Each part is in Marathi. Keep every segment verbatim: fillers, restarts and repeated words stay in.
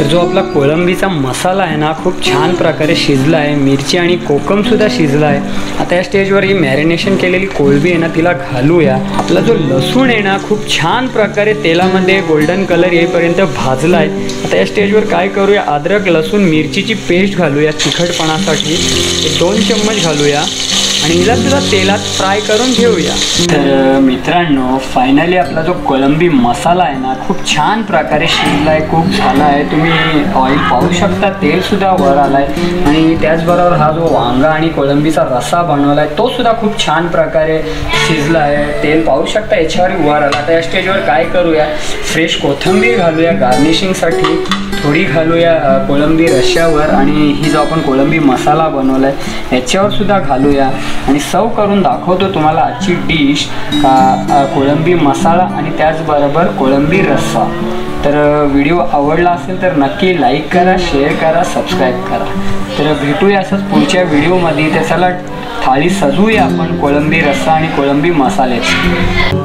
तर जो आपला कोळंबीचा मसाला आहे ना खूप छान प्रकारे शिजला आहे, मिरची आणि कोकमसुद्धा शिजला आहे। आता या स्टेजवर ही मॅरिनेशन केलेली कोळंबी आहे ना तिला घालूया। आपला जो लसूण आहे ना खूप छान प्रकारे तेलामध्ये गोल्डन कलर येईपर्यंत भाजला आहे। आता या स्टेजवर काय करूया, अद्रक लसूण मिरचीची पेस्ट घालूया तिखटपणासाठी, दोन चम्मच घालूया आणि हिला सुद्धा तेलात फ्राय करून घेऊया। तर मित्रांनो फायनली आपला जो कोळंबी मसाला आहे ना खूप छान प्रकारे शिजला आहे, कुक झाला आहे। तुम्ही ऑइल पाहू शकता, तेल सुद्धा वर आलाय आणि त्याचबरोबर हा जो वांगा आणि कोळंबीचा रस्सा बनवला आहे तो सुद्धा खूप छान प्रकारे शिजला आहे, तेल पाहू शकता याच्यावर वर आला। आता या स्टेजवर काय करूया, फ्रेश कोथिंबीर घालूया गार्निशिंगसाठी, थोडी घालूया कोळंबी रश्श्यावर आणि ही जो आपण कोळंबी मसाला बनवला आहे याच्यावर सुद्धा घालूया आणि सर्व करून दाखवतो तुम्हाला आजची डिश का कोळंबी मसाला आणि त्याचबरोबर कोळंबी रस्सा। तर व्हिडिओ आवडला असेल तर नक्की लाईक करा, शेअर करा, सबस्क्राईब करा। तर भेटूया असंच पुढच्या व्हिडिओमध्ये। तर चला थाळी सजवूया आपण कोळंबी रस्सा आणि कोळंबी मसाल्याची।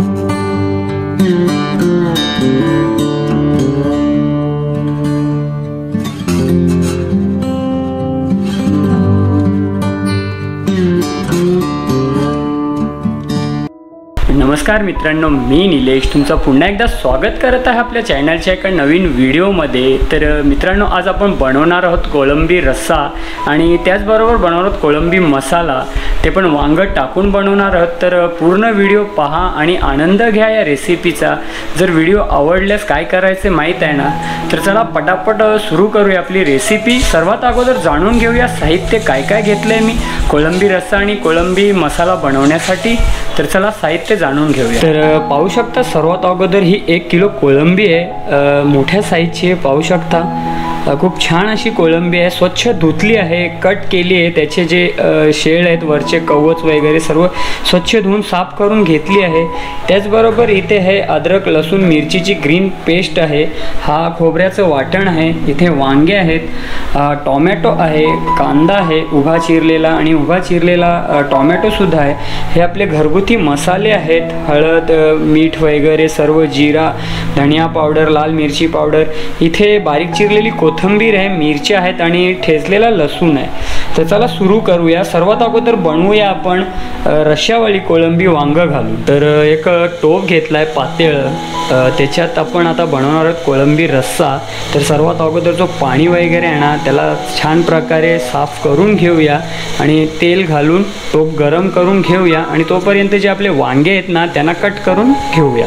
नमस्कार मित्रांनो, मी निलेश तुमचं पुन्हा एकदा स्वागत करत आहे आपल्या चॅनलच्या एका नवीन व्हिडिओमध्ये। तर मित्रांनो आज आपण बनवणार आहोत कोळंबी रस्सा आणि त्याचबरोबर बनवणार आहोत कोळंबी मसाला, ते पण वांग टाकून बनवणार आहोत। तर पूर्ण व्हिडिओ पहा आणि आनंद घ्या या रेसिपीचा। जर व्हिडिओ आवडल्यास काय करायचे माहीत आहे ना, तर चला पटापट सुरू करूया आपली रेसिपी। सर्वात अगोदर जाणून घेऊया साहित्य काय काय घेतलं आहे मी कोळंबी रस्सा आणि कोळंबी मसाला बनवण्यासाठी। तर चला साहित्य जाणून घेऊया। तर पाहू शकता सर्वात अगोदर ही एक किलो कोळंबी आहे, मोठ्या साईजची आहे, पाहू शकता खूप छान अशी कोळंबी आहे, स्वच्छ धुतली आहे, कट केली आहे, त्याचे जे शेळ आहेत वरचे कवच वगैरे सर्व स्वच्छ धुवून साफ करून घेतली आहे। त्याचबरोबर इथे आहे अद्रक लसूण मिरचीची ग्रीन पेस्ट आहे, हा खोबऱ्याचं वाटण आहे, इथे वांगे आहेत, टोमॅटो आहे, कांदा आहे उभा चिरलेला आणि उभा चिरलेला टोमॅटोसुद्धा आहे। हे आपले घरगुती मसाले आहेत, हळद मीठ वगैरे सर्व, जिरा धनिया पावडर लाल मिरची पावडर, इथे बारीक चिरलेली कोथिंबीर आहे, मिरच्या आहेत आणि ठेचलेला लसूण आहे। तर चला सुरू करूया। सर्वात अगोदर बनवूया आपण रश्श्यावाली कोळंबी वांग घालून। तर एक टोप घेतला आहे पातेळ, त्याच्यात आपण आता बनवणार आहोत कोळंबी रस्सा। तर सर्वात अगोदर जो पाणी वगैरे आहे ना त्याला छान प्रकारे साफ करून घेऊया आणि तेल घालून टोप गरम करून घेऊया आणि तोपर्यंत जे आपले वांगे आहेत ना त्यांना कट करून घेऊया।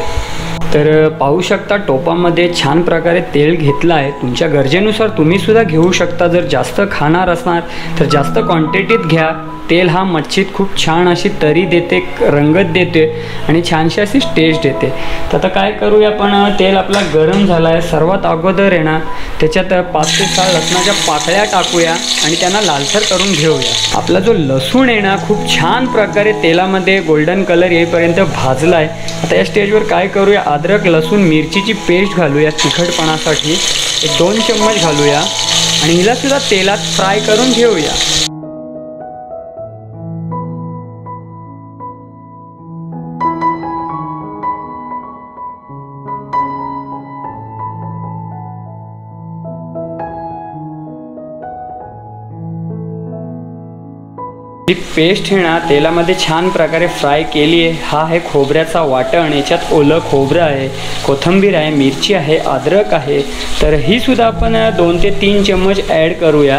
तर पाहू शकता टोपामध्ये छान प्रकारे तेल घेतलं आहे, तुमच्या गरजेनुसार तुम्ही सुद्धा घेऊ शकता। जर जास्त खाणार असणार तर जास्त क्वांटिटीत घ्या। तेल हा मच्छीत खूप छान अशी तरी देते, रंगत देते आणि छानशी अशी टेस्ट देते। तर आता काय करूया आपण, तेल आपला गरम झाला आहे, सर्वात अगोदर आहे ना त्याच्यात पाच ते सहा लसणाच्या पाकळ्या टाकूया आणि त्यांना लालसर करून घेऊया। आपला जो लसूण आहे ना खूप छान प्रकारे तेलामध्ये गोल्डन कलर येईपर्यंत भाजला आहे। आता या स्टेजवर काय करूया, अद्रक लसूण मिरचीची पेस्ट घालूया तिखटपणासाठी, एक दोन चम्मच घालूया आणि हिला सुद्धा तेलात फ्राय करून घेऊया। ही पेस्ट आहे ना तेलामध्ये छान प्रकारे फ्राय केली आहे। हा आहे खोबऱ्याचा वाटण, याच्यात ओलं खोबरं आहे, कोथिंबीर आहे, मिरची आहे, अद्रक आहे। तर ही सुद्धा आपण दोन ते तीन चम्मच ॲड करूया।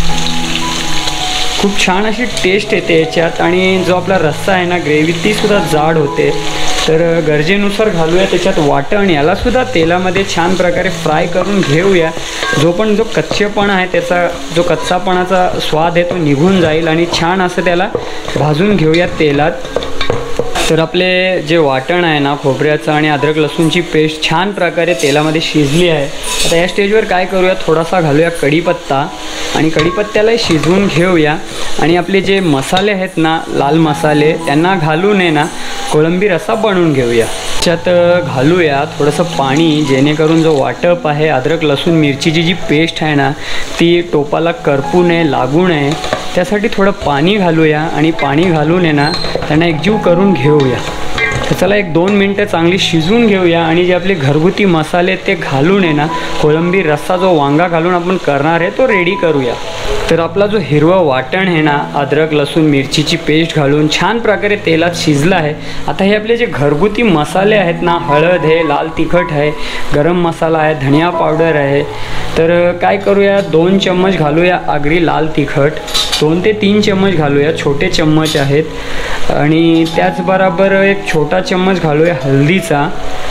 खूप छान अशी टेस्ट येते याच्यात आणि जो आपला रस्सा आहे ना ग्रेव्ही ती सुद्धा जाड होते। तर गरजेनुसार घालूया त्याच्यात वाटण, याला सुद्धा तेलामध्ये छान प्रकारे फ्राय करून घेऊया। जो पण जो कच्चेपणा आहे त्याचा जो कच्चापणाचा स्वाद आहे तो निघून जाईल आणि छान असं त्याला भाजून घेऊया तेलात। तर आपले जे वाटण आहे ना खोबऱ्याचं आणि अद्रक लसूणची पेस्ट छान प्रकारे तेलामध्ये शिजली आहे। आता या स्टेजवर काय करूया, थोडासा घालूया कढीपत्ता आणि कढीपत्त्याला शिजवून घेऊया आणि आपले जे मसाले आहेत ना लाल मसाले त्यांना घालून आहे ना कोळंबी रस्सा बनवून घेऊया। त्याच्यात घालूया थोडंसं पाणी, जेणेकरून जो वाटप आहे अद्रक लसूण मिरचीची जी पेस्ट आहे ना ती टोपाला करपू नये, लागू नये, त्यासाठी थोडं पाणी घालूया आणि पाणी घालून आहे ना त्यांना एकजीव करून घेऊया। तर चला एक दोन मिनटं चांगली शिजवून घेऊया आणि जे आपले घरगुती मसाले ते घालून आहे ना कोळंबी रस्सा जो वांगा घालून आपण करणार आहे तो रेडी करूया। तर आपला जो हिरवा वाटण आहे ना अद्रक लसूण मिरचीची पेस्ट घालून छान प्रकारे तेलात शिजला आहे। आता हे आपले जे घरगुती मसाले आहेत ना हळद आहे, लाल तिखट आहे, गरम मसाला आहे, धनिया पावडर आहे। तर काय करूया दोन चम्मच घालूया आगरी लाल तिखट, दोन ते तीन चम्मच घालूया, छोटे चम्मच आहेत। आणि त्याचबरोबर एक छोटा चम्मच घालूया हळदीचा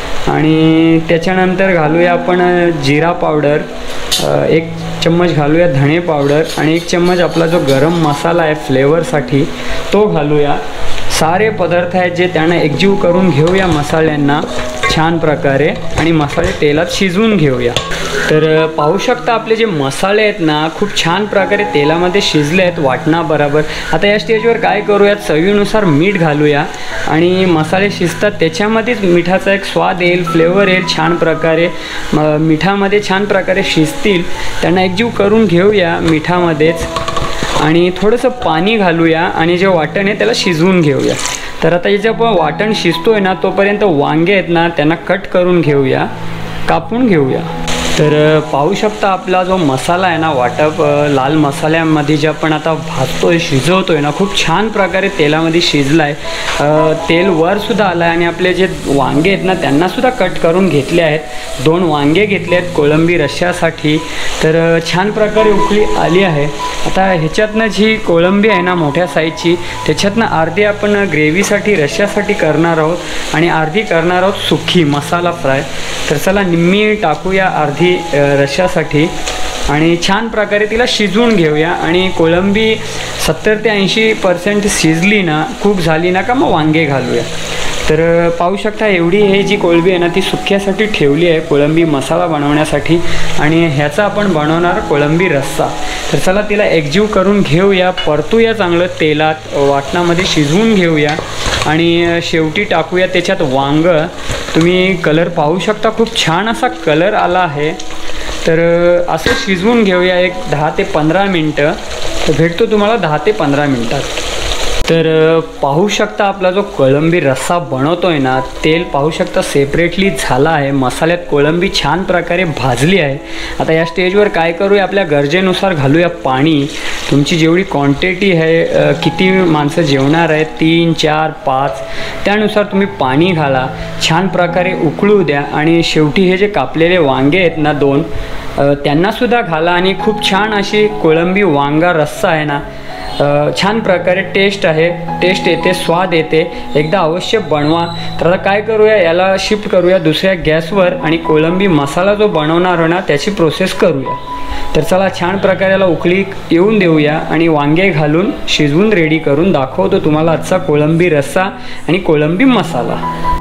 आणि त्याच्यानंतर घालूया आपण जिरा पावडर, एक चम्मच घालूया धणे पावडर आणि एक चम्मच आपला जो गरम मसाला आहे फ्लेवरसाठी तो घालूया। सारे पदार्थ आहेत जे त्यांना एकजीव करून घेऊया मसाल्यांना छान प्रकारे आणि मसाले तेलात शिजवून घेऊया। तर पाहू शकता आपले जे मसाले आहेत ना खूप छान प्रकारे तेलामध्ये शिजले आहेत वाटणाबरोबर। आता या स्टेजवर काय करूया चवीनुसार मीठ घालूया आणि मसाले शिजतात त्याच्यामध्येच मिठाचा एक स्वाद येईल, फ्लेवर येईल छान प्रकारे, मिठामध्ये छान प्रकारे शिजतील त्यांना एकजीव करून घेऊया मिठामध्येच आणि थोडंसं पाणी घालूया आणि जे वाटण आहे त्याला शिजवून घेऊया। तर आता हे जे आपण वाटण शिजतोय ना तोपर्यंत वांगे आहेत ना त्यांना कट करून घेऊया, कापून घेऊया। तर पाहू शकता आपला जो मसाला आहे ना वाटप लाल मसाल्यामध्ये जे आपण आता भाजतोय शिजवतोय ना खूप छान प्रकारे तेलामध्ये शिजला आहे, तेल वरसुद्धा आलं आहे आणि आपले जे वांगे आहेत ना त्यांनासुद्धा कट करून घेतले आहेत। दोन वांगे घेतले आहेत कोळंबी रश्श्यासाठी। तर छान प्रकारे उकळी आली आहे। आता ह्याच्यातनं जी कोळंबी आहे ना मोठ्या साईजची त्याच्यातनं अर्धी आपण ग्रेव्हीसाठी रश्श्यासाठी करणार आहोत आणि अर्धी करणार आहोत सुकी मसाला फ्राय। तर चला निम्मी टाकूया अर्धी रश्श्यासाठी आणि छान प्रकारे तिला शिजवून घेऊया आणि कोळंबी सत्तर ते ऐंशी पर्सेंट शिजली ना खूप झाली ना का मग वांगे घालूया। तर पाहू शकता एवढी हे जी कोळंबी आहे ना ती सुक्यासाठी ठेवली आहे कोळंबी मसाला बनवण्यासाठी आणि ह्याचा आपण बनवणार कोळंबी रस्सा। तर चला तिला एकजीव करून घेऊया, परतूया चांगलं तेलात वाटणामध्ये शिजवून घेऊया आणि शेवटी टाकूया त्याच्यात वांग। तुम्ही कलर पाहू शकता खूप छान असा कलर आला आहे। तर असं शिजवून घेऊया एक दहा ते पंधरा मिनटं। तर भेटतो तुम्हाला दहा ते पंधरा मिनटात। तर पाहू शकता आपला जो कोळंबी रस्सा बनवतोय ना तेल पाहू शकता सेपरेटली झाला आहे, मसाल्यात कोळंबी छान प्रकारे भाजली आहे। आता या स्टेजवर काय करूया आपल्या गरजेनुसार घालूया पाणी। तुमची जेवढी क्वांटिटी आहे किती माणसं जेवणार आहेत तीन चार पाच त्यानुसार तुम्ही पाणी घाला, छान प्रकारे उकळू द्या आणि शेवटी हे जे कापलेले वांगे आहेत ना दोन त्यांनासुद्धा घाला आणि खूप छान अशी कोळंबी वांगा रस्सा आहे ना छान प्रकारे टेस्ट आहे, टेस्ट येते, स्वाद येते, एकदा अवश्य बनवा। तर आता काय करूया याला शिफ्ट करूया दुसऱ्या गॅसवर आणि कोळंबी मसाला जो बनवणार आहे ना त्याची प्रोसेस करूया। तर चला छान प्रकारे याला उकळी येऊन देऊया आणि वांगे घालून शिजवून रेडी करून दाखवतो तुम्हाला आजचा कोळंबी रस्सा आणि कोळंबी मसाला।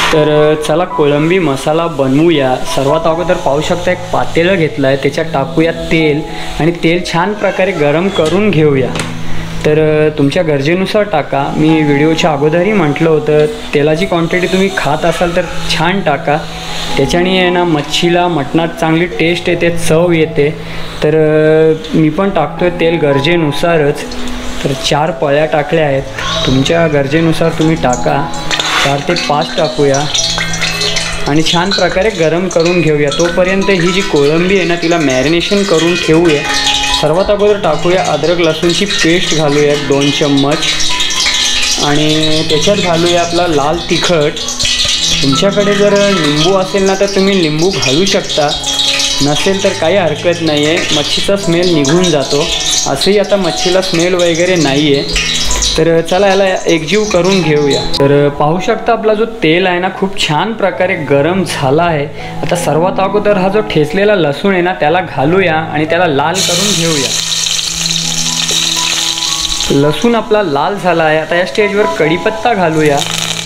तर चला कोळंबी मसाला बनवूया। सर्वात अगोदर पाहू शकता एक पातेलं घेतलं आहे त्याच्यात टाकूया तेल आणि तेल छान प्रकारे गरम करून घेऊया। तर तुमच्या गरजेनुसार टाका, मी व्हिडिओच्या अगोदरही म्हटलं होतं तेलाची क्वांटिटी तुम्ही खात असाल तर छान टाका, त्याच्याने आहे ना मच्छीला मटणात चांगली टेस्ट येते, चव येते। तर मी पण टाकतोय तेल गरजेनुसारच। तर चार पळ्या टाकल्या आहेत, तुमच्या गरजेनुसार तुम्ही टाका, चार ते पाच टाकूया आणि छान प्रकारे गरम करून घेऊया। तोपर्यंत ही जी कोळंबी आहे ना तिला मॅरिनेशन करून ठेवूया। सर्वात अगोदर टाकूया अद्रक लसूणची पेस्ट घालूया एक दोन चम्मच आणि त्याच्यात घालूया आपला लाल तिखट। तुमच्याकडे जर लिंबू असेल ना तर तुम्ही लिंबू घालू शकता, नसेल तर काही हरकत नाही आहे, मच्छीचा स्मेल निघून जातो। असंही आता मच्छीला स्मेल वगैरे नाही आहे। तर चला याला एकजीव करून घेऊया। तर पाहू शकता आपला जो तेल आहे ना खूप छान प्रकारे गरम झाला आहे। आता सर्वात अगोदर हा जो ठेचलेला लसूण आहे ना त्याला घालूया आणि त्याला लाल करून घेऊया। लसूण आपला लाल झाला आहे। आता या स्टेजवर कढीपत्ता घालूया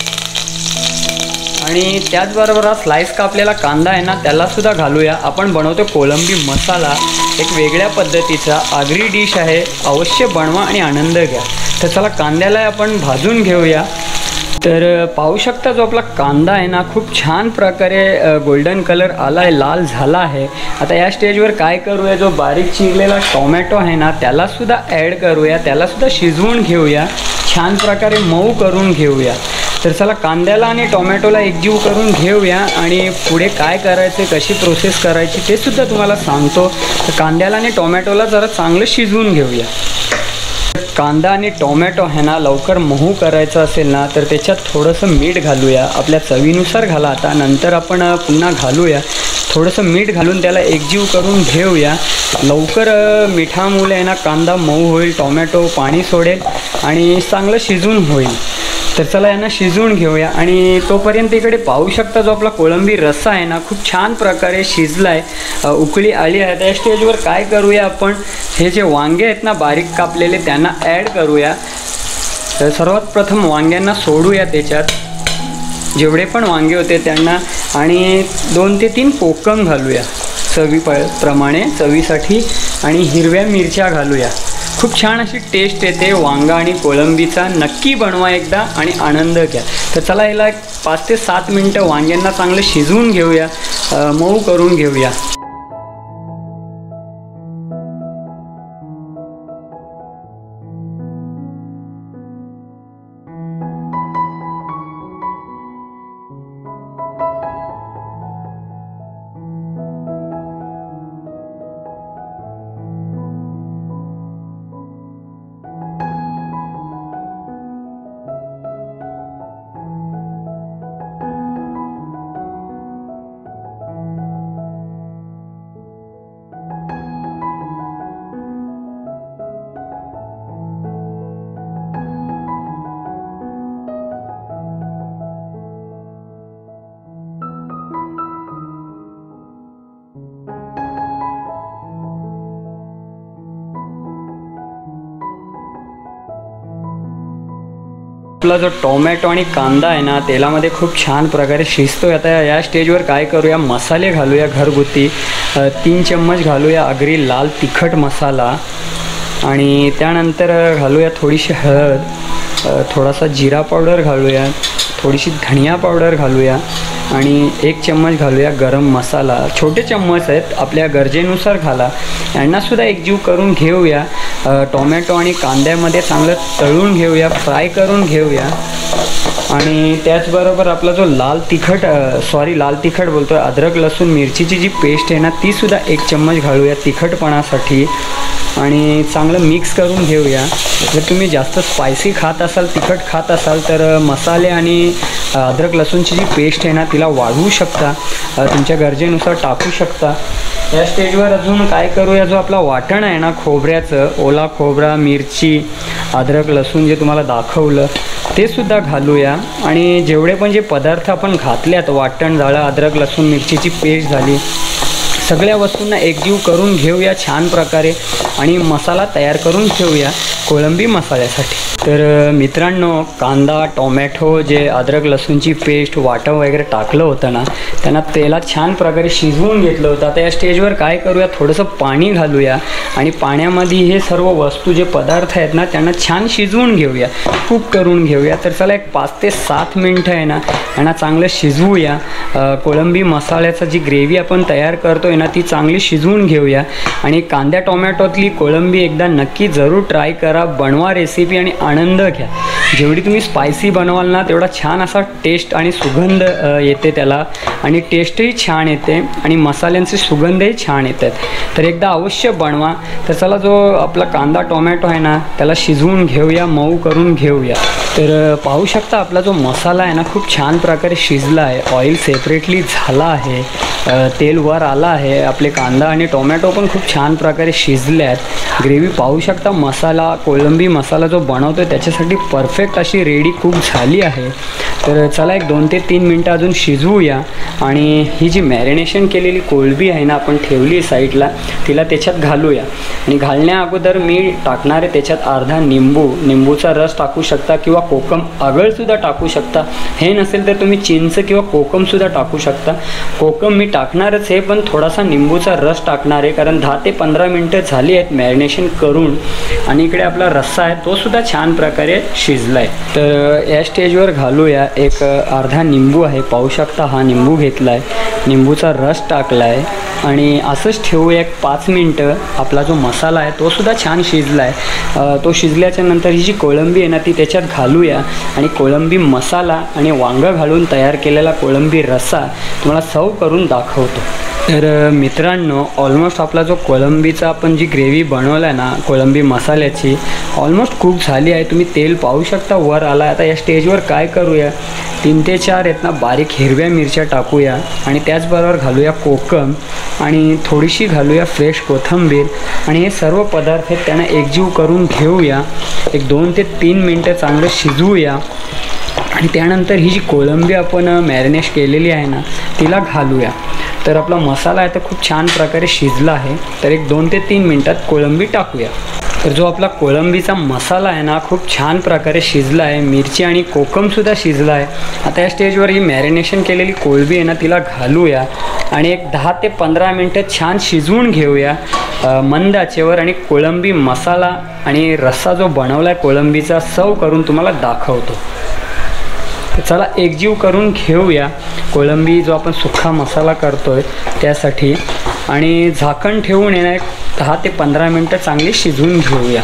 आणि त्याचबरोबर हा स्लाइस कापलेला कांदा आहे ना त्यालासुद्धा घालूया। आपण बनवतो कोळंबी मसाला, एक वेगळ्या पद्धतीचा आगरी डिश आहे, अवश्य बनवा आणि आनंद घ्या। तर चला कांद्याला आपण भाजून घेऊया। तर पाहू शकता जो आपला कांदा आहे ना खूप छान प्रकारे गोल्डन कलर आला आहे, लाल झाला आहे। आता या स्टेजवर काय करूया जो बारीक चिरलेला टोमॅटो आहे ना त्यालासुद्धा ॲड करूया, त्यालासुद्धा शिजवून घेऊया, छान प्रकारे मऊ करून घेऊया। तर चला कांद्याला आणि टोमॅटोला एकजीव करून घेऊया आणि पुढे काय करायचे, कशी प्रोसेस करायची ते सुद्धा तुम्हाला सांगतो। तर कांद्याला आणि टोमॅटोला जरा चांगलं शिजवून घेऊया। कांदा आणि टोमॅटो आहे ना लवकर मऊ करायचं असेल ना तर त्याच्यात थोडंसं मीठ घालूया, आपल्या चवीनुसार घाला। आता नंतर आपण पुन्हा घालूया, थोडंसं मीठ घालून त्याला एकजीव करून घेऊया। लवकर मिठामुळे आहे ना कांदा मऊ होईल, टोमॅटो पाणी सोडेल आणि चांगलं शिजून होईल। तर चला यांना शिजवून घेऊया आणि तोपर्यंत इकडे पाहू शकता जो आपला कोळंबी रस्सा आहे ना खूप छान प्रकारे शिजला आहे, उकळी आली आहे। त्या स्टेजवर काय करूया आपण, हे जे वांगे आहेत ना बारीक कापलेले त्यांना ॲड करूया। तर सर्वात प्रथम वांग्यांना सोडूया त्याच्यात, जेवढे पण वांगे होते त्यांना, आणि दोन ते तीन कोकम घालूया चवी प्रमाणे चवीसाठी, आणि हिरव्या मिरच्या घालूया। खूप छान अशी टेस्ट येते वांगा आणि कोळंबीचा, नक्की बनवा एकदा आणि आनंद घ्या। तर चला याला एक पाच ते सात मिनटं वांग्यांना चांगलं शिजवून घेऊया, मऊ करून घेऊया। आपला जो टोमॅटो आणि कांदा आहे ना तेलामध्ये खूप छान प्रकारे शिजतोय। आता या स्टेजवर काय करूया, मसाले घालूया घरगुती, तीन चम्मच घालूया आगरी लाल तिखट मसाला, आणि त्यानंतर घालूया थोडीशी हळद, थोडासा जिरा पावडर घालूया, थोडीशी धनिया पावडर घालूया, आणि एक चम्मच घालूया गरम मसाला। छोटे चम्मच आहेत, आपल्या गरजेनुसार घाला। यांनासुद्धा एकजीव करून घेऊया, टोमॅटो आणि कांद्यामध्ये चांगलं तळून घेऊया, फ्राय करून घेऊया। आणि त्याचबरोबर आपला जो लाल तिखट सॉरी लाल तिखट बोलतो आहे अद्रक लसूण मिरचीची जी पेस्ट आहे ना तीसुद्धा एक चम्मच घालूया तिखटपणासाठी, आणि चांगलं मिक्स करून घेऊया। जर तुम्ही जास्त स्पायसी खात असाल, तिखट खात असाल तर मसाले आणि अद्रक लसूणची जी पेस्ट आहे ना तिला वाढवू शकता, तुमच्या गरजेनुसार टाकू शकता। या स्टेजवर अजून काय करूया, जो आपला वाटण आहे ना खोबऱ्याचं, ओला खोबरा, मिरची, अद्रक लसूण जे तुम्हाला दाखवलं ते सुद्धा घालूया। आणि जेवढे पण जे पदार्थ आपण घातल्यात, वाटण झालं, अद्रक लसूण मिरचीची पेस्ट झाली, सगळ्या वस्तूंना एकजीव करून घेऊया छान प्रकारे आणि मसाला तयार करून ठेवूया कोळंबी मसाल्यासाठी। तर मित्रांनो, कांदा टोमॅटो जे अद्रक लसूणची पेस्ट वाटण वगैरे टाकलं होतं ना त्यांना तेलात छान प्रकारे शिजवून घेतलं होतं। आता या स्टेजवर काय करूया, थोडंसं पाणी घालूया आणि पाण्यामध्ये हे सर्व वस्तू जे पदार्थ आहेत ना त्यांना छान शिजवून घेऊया, कुक करून घेऊया। तर चला एक पाच ते सात मिनटं आहे ना यांना चांगलं शिजवूया। कोळंबी मसाल्याचा जी ग्रेव्ही आपण तयार करतोय ना ती चांगली शिजवून घेऊया। आणि कांद्या टोमॅटोतली कोळंबी एकदा नक्की जरूर ट्राय करा, बनवा रेसिपी आणि आनंद घ्या। जेवढी तुम्ही स्पायसी बनवाल ना तेवढा छान असा टेस्ट आणि सुगंध येते त्याला, आणि टेस्टही छान येते आणि मसाल्यांचे सुगंधही छान येतात। तर एकदा अवश्य बनवा। तर चला जो आपला कांदा टोमॅटो आहे ना त्याला शिजवून घेऊया, मऊ करून घेऊया। तर पाहू शकता आपला जो मसाला आहे ना खूप छान प्रकारे शिजला आहे, ऑइल सेपरेटली झाला आहे, तेल वर आला आहे, आपले कांदा आणि टोमॅटो पण खूप छान प्रकारे शिजले आहेत। ग्रेव्ही पाहू शकता, मसाला कोळंबी मसाला जो बनवतो त्याच्यासाठी परफेक्ट अशी रेडी कुक झाली आहे। तर चला एक दोन ते तीन मिनटं अजून शिजवूया। आणि ही जी मॅरिनेशन केलेली कोळंबी आहे ना आपण ठेवली साईडला, तिला त्याच्यात घालूया। आणि घालण्या अगोदर मी टाकणार आहे त्याच्यात अर्धा निंबू, निंबूचा रस टाकू शकता किंवा कोकम आगळसुद्धा टाकू शकता। हे नसेल तर तुम्ही चिंच किंवा कोकमसुद्धा टाकू शकता। कोकम मी टाकणारच आहे, पण थोडासा निंबूचा रस टाकणार आहे, कारण दहा ते पंधरा मिनटं झाली आहेत मॅरिनेशन करून। आणि इकडे आपला रस्सा आहे तो सुद्धा छान प्रकारे शिजला आहे। तर या स्टेजवर घालूया एक अर्धा निंबू आहे, पाहू शकता हा निंबू घेतला आहे, निंबूचा रस टाकला आहे आणि असंच ठेवूया एक पाच मिनटं. आपला जो मसाला आहे तो सुद्धा छान शिजला आहे. तो शिजल्याच्या नंतर ही जी कोळंबी आहे ना ती त्याच्यात घालूया आणि कोळंबी मसाला आणि वांगं घालून तयार केलेला कोळंबी रस्सा तुम्हाला सर्व करून दाखवतो. तर मित्रांनो, ऑलमोस्ट आपला जो कोळंबीचा आपण जी ग्रेव्ही बनवला आहे ना कोळंबी मसाल्याची, ऑलमोस्ट कुक झाली आहे. तुम्ही तेल पाहू शकता वर आला. आता या स्टेजवर काय करूया, तीन ते चार आहेत ना बारीक हिरव्या मिरच्या टाकूया आणि त्याचबरोबर घालूया कोकम आणि थोडीशी घालूया फ्रेश कोथिंबीर आणि हे सर्व पदार्थ आहेत त्यांना एकजीव करून घेऊया. एक दोन ते तीन मिनटं चांगलं शिजवूया आणि त्यानंतर ही जी कोळंबी आपण मॅरिनेट केलेली आहे ना तिला घालूया. तर आपला मसाला आहे तर खूप छान प्रकारे शिजला आहे. तर एक दोन ते तीन मिनटात कोळंबी टाकूया. तर जो आपला कोळंबीचा मसाला आहे ना खूप छान प्रकारे शिजला आहे. मिरची आणि कोकमसुद्धा शिजला आहे. आता या स्टेजवर ही मॅरिनेशन केलेली कोळंबी आहे ना तिला घालूया आणि एक दहा ते पंधरा मिनटं छान शिजवून घेऊया मंद आचेवर. आणि कोळंबी मसाला आणि रस्सा जो बनवला आहे कोळंबीचा सर्व करून तुम्हाला दाखवतो. चला एकजीव करून घेऊया कोळंबी जो आपण सुक्का मसाला करतोय त्यासाठी आणि झाकण ठेवून येणार एक दहा ते पंधरा मिनटं चांगली शिजवून घेऊया.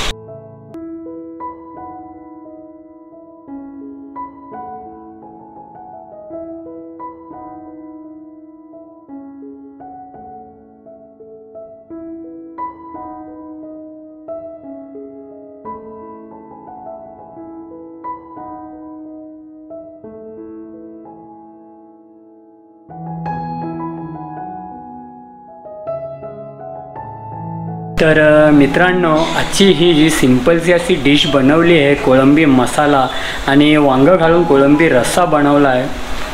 तर मित्रांनो, आजची ही जी सिंपलची अशी डिश बनवली आहे कोळंबी मसाला आणि वांगं घालून कोळंबी रस्सा बनवला आहे.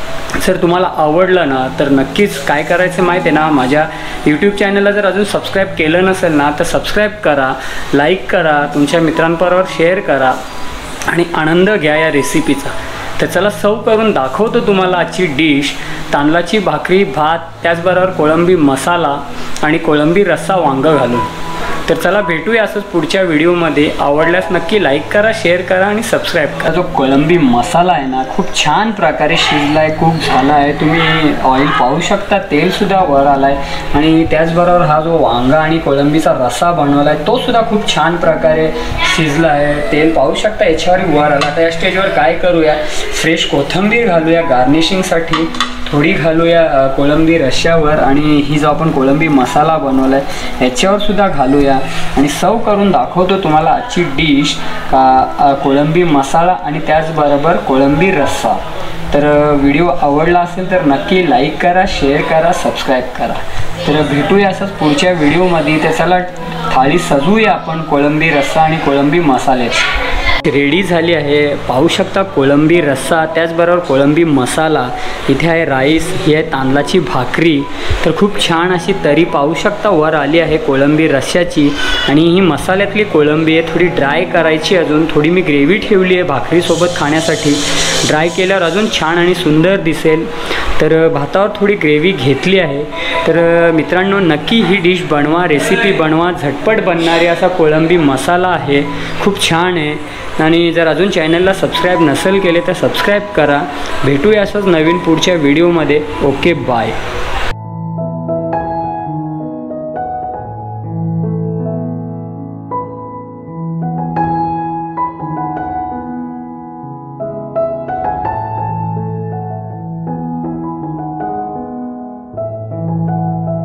जर तुम्हाला आवडलं ना तर नक्कीच काय करायचं माहीत आहे ना, माझ्या यूट्यूब चॅनलला जर अजून सबस्क्राईब केलं नसेल ना तर सबस्क्राईब करा, लाईक करा, तुमच्या मित्रांबरोबर शेअर करा आणि आनंद घ्या या रेसिपीचा. तर चला सर्व करून दाखवतो तुम्हाला आजची डिश. तांदळाची भाकरी, भात, त्याचबरोबर कोळंबी मसाला आणि कोळंबी रस्सा वांगं घालून. तर चला भेटूया असंच पुढच्या व्हिडिओमध्ये. आवडल्यास नक्की लाईक करा, शेअर करा आणि सबस्क्राईब करा. जो कोळंबी मसाला आहे ना खूप छान प्रकारे शिजला आहे, कुक झाला आहे. तुम्ही ऑइल पाहू शकता, तेलसुद्धा वर आला आहे आणि त्याचबरोबर हा जो वांगा आणि कोळंबीचा रस्सा बनवला आहे तो सुद्धा खूप छान प्रकारे शिजला आहे. तेल पाहू शकता याच्यावर वर आला. आता या स्टेजवर काय करूया, फ्रेश कोथिंबीर घालूया गार्निशिंगसाठी, थोडी घालूया कोळंबी रश्श्यावर आणि ही जो आपण कोळंबी मसाला बनवला आहे ह्याच्यावर सुद्धा घालूया आणि सर्व करून दाखवतो तुम्हाला आजची डिश का कोळंबी मसाला आणि त्याचबरोबर कोळंबी रस्सा. तर व्हिडिओ आवडला असेल तर नक्की लाईक करा, शेअर करा, सबस्क्राईब करा. तर भेटूया असंच पुढच्या व्हिडिओमध्ये. तर चला थाळी सजवूया आपण कोळंबी रस्सा आणि कोळंबी मसाल्याची. रेडी झाली आहे, पाहू शकता कोळंबी रस्सा, त्याचबरोबर कोळंबी मसाला. इथे आहे राईस, ही आहे तांदळाची भाकरी. तर खूप छान अशी तरी पाहू शकता वर आली आहे कोळंबी रस्स्याची आणि ही मसाल्यातली कोळंबी आहे. थोडी ड्राय करायची, अजून थोडी मी ग्रेव्ही ठेवली आहे भाकरीसोबत खाण्यासाठी. ड्राय केल्यावर अजून छान आणि सुंदर दिसेल. तर भातावर थोडी ग्रेव्ही घेतली आहे. तर मित्रांनो, नक्की ही डिश बनवा, रेसिपी बनवा. झटपट बनणारी असा कोळंबी मसाला आहे, खूप छान आहे. आणि जर अजून चॅनलला सबस्क्राईब नसेल केले तर सबस्क्राईब करा. भेटूया असंच नवीन पुढच्या व्हिडिओमध्ये. Okay, bye.